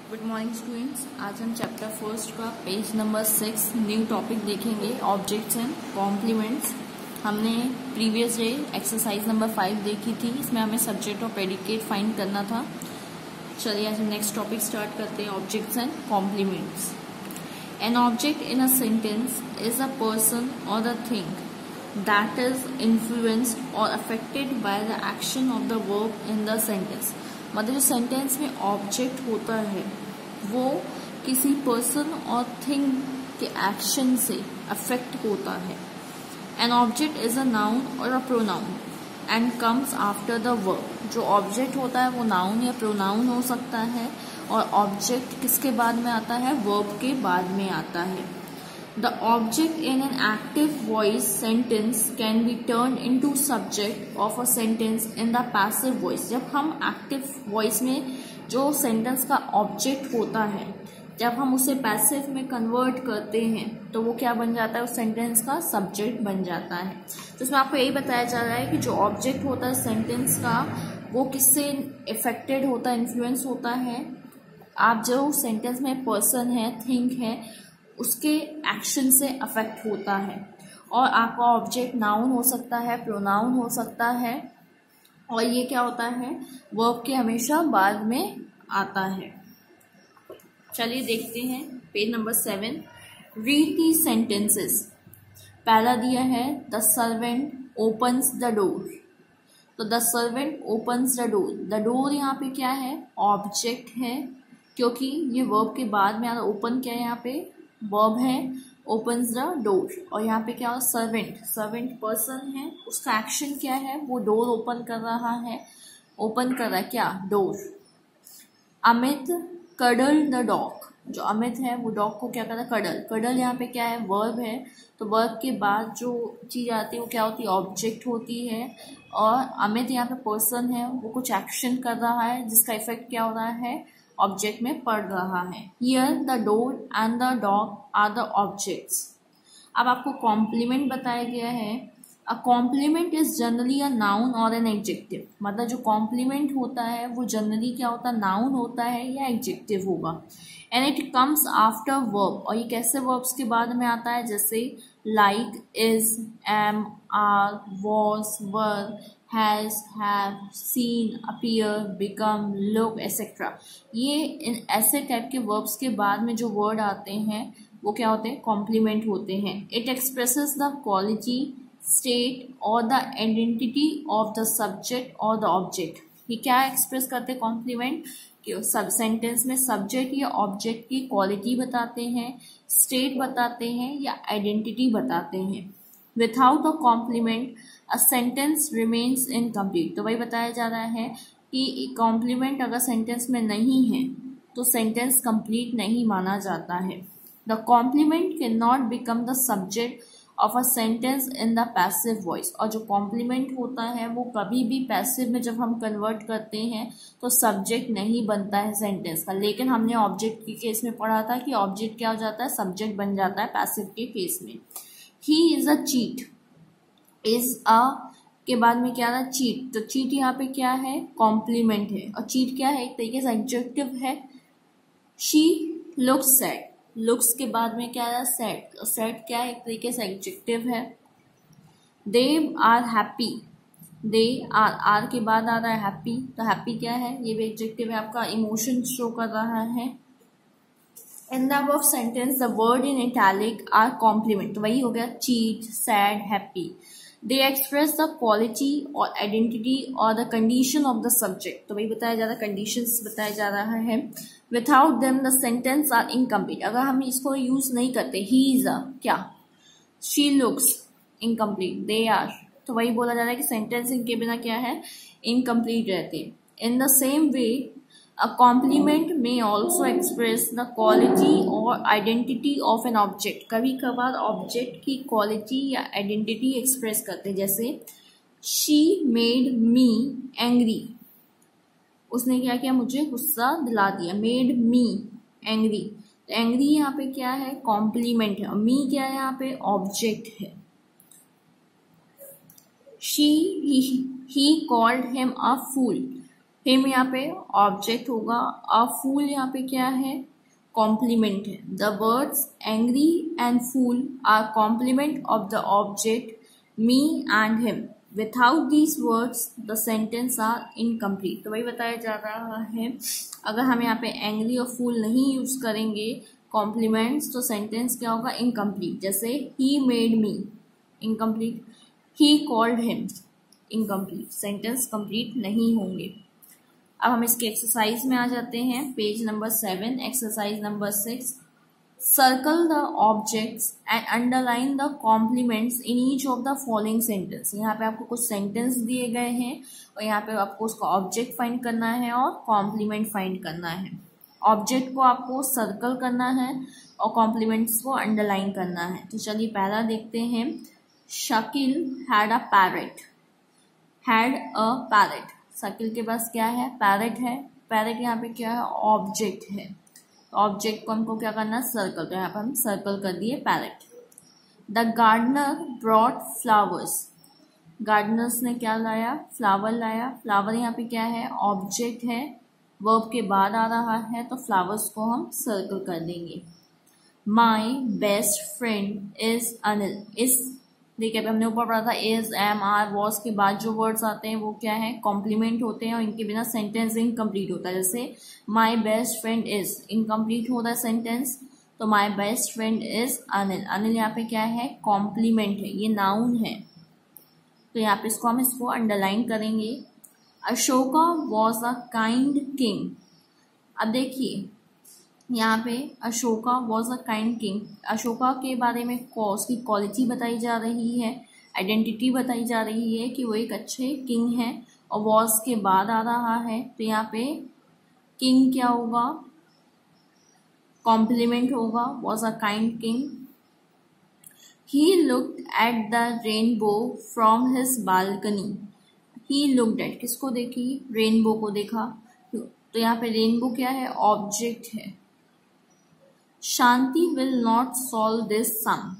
Good morning students. आज हम chapter first का पेज नंबर 6 न्यू टॉपिक देखेंगे, ऑब्जेक्ट्स एंड कॉम्प्लीमेंट्स। हमने प्रीवियस डे एक्सरसाइज नंबर 5 देखी थी, इसमें हमें सब्जेक्ट और प्रेडिकेट फाइंड करना था। चलिए आज हम नेक्स्ट टॉपिक स्टार्ट करते हैं, objects and complements. An object in a sentence is a person और the thing that is influenced और affected by the action of the verb in the sentence. मतलब जो सेंटेंस में ऑब्जेक्ट होता है वो किसी पर्सन और थिंग के एक्शन से अफेक्ट होता है। An object is a noun और a pronoun and comes after the verb. जो ऑब्जेक्ट होता है वो नाउन या प्रोनाउन हो सकता है, और ऑब्जेक्ट किसके बाद में आता है? वर्ब के बाद में आता है। The object in an active voice sentence can be turned into subject of a sentence in the passive voice। जब हम active voice में जो sentence का object होता है, जब हम उसे passive में convert करते हैं तो वो क्या बन जाता है? उस sentence का subject बन जाता है। तो इसमें आपको यही बताया जा रहा है कि जो object होता है sentence का वो किससे affected होता है, influence होता है। आप जो sentence में person है, think है, उसके एक्शन से अफेक्ट होता है। और आपका ऑब्जेक्ट नाउन हो सकता है, प्रोनाउन हो सकता है, और ये क्या होता है? वर्ब के हमेशा बाद में आता है। चलिए देखते हैं page number 7। Read the sentences. पहला दिया है the servant opens the door. तो the servant opens the door. The door यहाँ पे क्या है? ऑब्जेक्ट है, क्योंकि ये वर्ब के बाद में आता। ओपन क्या है यहाँ पे? वर्ब है, ओपन्स द डोर। और यहाँ पे क्या हो? सर्वेंट। सर्वेंट पर्सन है, उसका एक्शन क्या है? वो डोर ओपन कर रहा है। ओपन कर रहा है क्या? Door. Amit cuddle the dog. जो अमित है वो डॉग को क्या करता है? कडल। कडल यहाँ पे क्या है? वर्ब है। तो वर्ब के बाद जो चीज आती है वो क्या होती है? ऑब्जेक्ट होती है। और अमित यहाँ पे पर्सन है, वो कुछ एक्शन कर रहा है जिसका इफेक्ट क्या हो रहा है? ऑब्जेक्ट में पड़ रहा है। Here the door and the dog are the objects. अब आपको कॉम्प्लीमेंट बताया गया है। A complement is generally a noun और एन एडजेक्टिव। मतलब जो कॉम्प्लीमेंट होता है वो जनरली क्या होता है? नाउन होता है या एडजेक्टिव होगा। And it comes after verb. और ये कैसे वर्ब्स के बाद में आता है? जैसे like, is, am, are, was, were, has, have, seen, appear, become, look etcetera. ये ऐसे टाइप के वर्ब्स के बाद में जो वर्ड आते हैं वो क्या होते हैं? कॉम्प्लीमेंट होते हैं। It expresses the quality, state और the identity of the subject और द ऑब्जेक्ट। ये क्या एक्सप्रेस करते हैं कॉम्प्लीमेंट? कि सब सेंटेंस में सब्जेक्ट या ऑब्जेक्ट की क्वालिटी बताते हैं, स्टेट बताते हैं या आइडेंटिटी बताते हैं। Without a complement a sentence remains incomplete. तो वही बताया जा रहा है कि कॉम्प्लीमेंट अगर सेंटेंस में नहीं है तो सेंटेंस कंप्लीट नहीं माना जाता है। The complement can not become the subject of a sentence in the passive voice. और जो कॉम्प्लीमेंट होता है वो कभी भी पैसिव में जब हम कन्वर्ट करते हैं तो सब्जेक्ट नहीं बनता है सेंटेंस का। लेकिन हमने ऑब्जेक्ट के केस में पढ़ा था कि ऑब्जेक्ट क्या हो जाता है? सब्जेक्ट बन जाता है पैसिव के केस में। He is a cheat. Is a के बाद में क्या था? चीट। तो चीट यहाँ पे क्या है? कॉम्प्लीमेंट है। और चीट क्या है? एक तरीके से एडजेक्टिव है। She looks sad. लुक्स के बाद में क्या है? सैड। और सैड क्या है? एक तरीके से एडजेक्टिव है। They are happy. They are के बाद आ रहा है हैप्पी। तो हैप्पी क्या है? ये भी एडजेक्टिव है, आपका इमोशन शो कर रहा है। In the above sentence, the word in italic are complement। तो वही हो गया cheat, sad, happy। They express the quality और identity और the condition of the subject। तो वही बताया जा रहा है, conditions बताया जा रहा है। Without them, the sentence are incomplete। अगर हम इसको use नहीं करते, he is a क्या? She looks incomplete। They are। तो वही बोला जा रहा है कि sentence इनके बिना क्या है? Incomplete रहते। In the same way, a complement may also express the quality or identity of an object। कभी कभार ऑब्जेक्ट की क्वालिटी या आइडेंटिटी एक्सप्रेस करते हैं। जैसे she made me angry। उसने क्या किया? मुझे गुस्सा दिला दिया। made me angry। तो एंग्री यहाँ पे क्या है? कॉम्प्लीमेंट है। और मी क्या है यहाँ पे? ऑब्जेक्ट है। he called him a fool। Him यहाँ पे ऑब्जेक्ट होगा, अ फूल यहाँ पे क्या है, कॉम्प्लीमेंट है। The words angry and fool are complement of the object me and him. Without these words the sentence are incomplete. तो वही बताया जा रहा है, अगर हम यहाँ पे एंग्री और फूल नहीं यूज करेंगे कॉम्प्लीमेंट्स, तो सेंटेंस क्या होगा, इनकम्प्लीट। जैसे ही made me, incomplete. He called him, incomplete, sentence complete नहीं होंगे। अब हम इसके एक्सरसाइज में आ जाते हैं, page number 7, exercise number 6। Circle the objects and underline the complements in each of the following sentence. यहाँ पे आपको कुछ सेंटेंस दिए गए हैं और यहाँ पे आपको उसका ऑब्जेक्ट फाइंड करना है और कॉम्प्लीमेंट फाइंड करना है। ऑब्जेक्ट को आपको सर्कल करना है और कॉम्प्लीमेंट्स को अंडरलाइन करना है। तो चलिए पहला देखते हैं। Shakeel had a parrot, had a parrot. Shakeel के पास क्या है, पैरेट है। पैरेट यहाँ पे क्या है, ऑब्जेक्ट है। ऑब्जेक्ट को हमको क्या करना है, सर्कल। तो यहाँ पर हम सर्कल कर दिए parrot. The gardener brought flowers, gardeners ने क्या लाया, फ्लावर लाया। फ्लावर यहाँ पे क्या है, ऑब्जेक्ट है, वर्ब के बाद आ रहा है, तो फ्लावर्स को हम सर्कल कर देंगे। My best friend is Anil, इस देखिए अभी हमने ऊपर पढ़ा था इज, एम, आर, वॉज के बाद जो वर्ड्स आते हैं वो क्या है, कॉम्प्लीमेंट होते हैं और इनके बिना सेंटेंस इनकम्प्लीट होता है। जैसे my best friend is, incomplete हो रहा है सेंटेंस, तो my best friend is Anil. Anil यहाँ पे क्या है, कॉम्प्लीमेंट है, ये नाउन है, तो यहाँ पे इसको अंडरलाइन करेंगे। Ashoka was a kind king. अब देखिए यहाँ पे Ashoka was a kind king, Ashoka के बारे में उसकी क्वालिटी बताई जा रही है, आइडेंटिटी बताई जा रही है कि वो एक अच्छे किंग है, और वॉज के बाद आ रहा है, तो यहाँ पे किंग क्या होगा, कॉम्प्लीमेंट होगा, was a kind king. He looked at the rainbow from his balcony. He looked at, किसको देखी, रेनबो को देखा, तो यहाँ पे रेनबो क्या है, ऑब्जेक्ट है। Shanti will not solve this sum,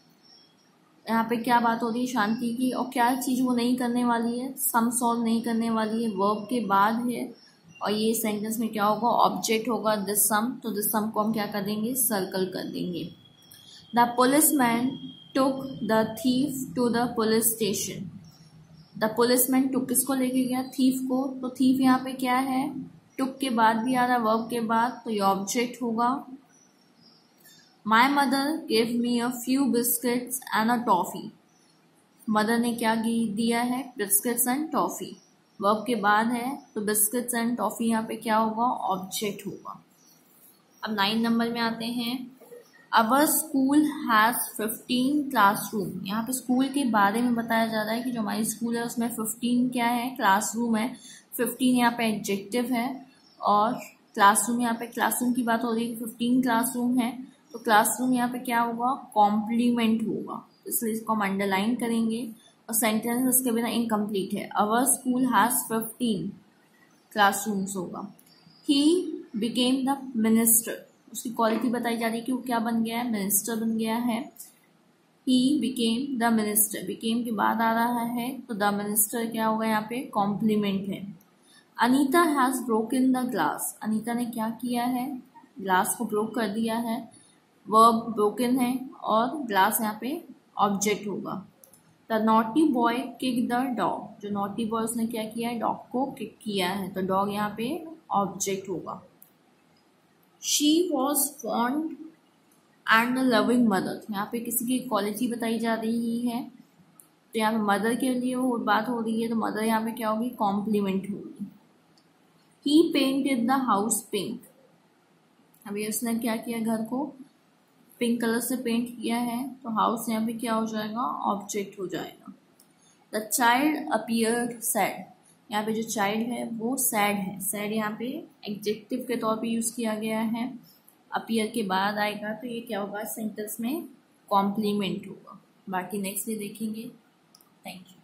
यहाँ पे क्या बात हो रही है, शांति की, और क्या चीज वो नहीं करने वाली है, सम सॉल्व नहीं करने वाली है, वर्ब के बाद है, और ये सेंटेंस में क्या होगा, ऑब्जेक्ट होगा दिस सम, तो दिस सम को हम क्या कर देंगे, सर्कल कर देंगे। The policeman took the thief to the police station. The policeman took किसको लेके गया, थीफ को, तो थीफ यहाँ पे क्या है, टुक के बाद भी आ रहा है, वर्ब के बाद, तो ये ऑब्जेक्ट होगा। My mother gave me a few biscuits and a toffee. Mother ने क्या दिया है, बिस्किट्स एंड टॉफी, वर्ब के बाद है, तो बिस्किट्स एंड टॉफी यहाँ पे क्या होगा, ऑब्जेक्ट होगा। अब 9 नंबर में आते हैं। Our school has 15 classroom. यहाँ पे स्कूल के बारे में बताया जा रहा है कि जो हमारी स्कूल है उसमें 15 क्या है, क्लासरूम है। 15 यहाँ पे एडजेक्टिव है, और क्लासरूम यहाँ पे क्लासरूम की बात हो रही है कि 15 क्लासरूम है, तो क्लासरूम यहाँ पे क्या होगा, कॉम्प्लीमेंट होगा, इसलिए इसको हम अंडरलाइन करेंगे, और सेंटेंस इसके बिना इनकम्प्लीट है। अवर स्कूल हैज 15 क्लासरूम्स होगा। ही बिकेम द मिनिस्टर, उसकी क्वालिटी बताई जा रही है कि वो क्या बन गया है, मिनिस्टर बन गया है। He became the minister, became के बाद आ रहा है, तो द मिनिस्टर क्या होगा, यहाँ पे कॉम्प्लीमेंट है। Anita has broken the glass, Anita ने क्या किया है, ग्लास को ब्रोक कर दिया है, वर्ब ब्रोकन है, और ग्लास यहाँ पे ऑब्जेक्ट होगा। The naughty boy kick the dog, जो नॉटी बॉय उसने क्या किया है, डॉग को किक किया है, तो डॉग यहाँ पे ऑब्जेक्ट होगा। She was fond and loving mother, यहाँ पे किसी की क्वालिटी बताई जा रही है, तो यहाँ पे मदर के लिए वो बात हो रही है, तो मदर यहाँ पे क्या होगी, कॉम्प्लीमेंट होगी। He painted the house pink, अभी उसने क्या किया, घर को पिंक कलर से पेंट किया है, तो हाउस यहाँ पे क्या हो जाएगा, ऑब्जेक्ट हो जाएगा। द चाइल्ड अपीयर्ड सैड, यहाँ पे जो चाइल्ड है वो सैड है, सैड यहाँ पे एडजेक्टिव के तौर पे यूज किया गया है, अपीयर के बाद आएगा, तो ये क्या होगा, सेंटेंस में कॉम्प्लीमेंट होगा। बाकी नेक्स्ट डे देखेंगे। Thank you.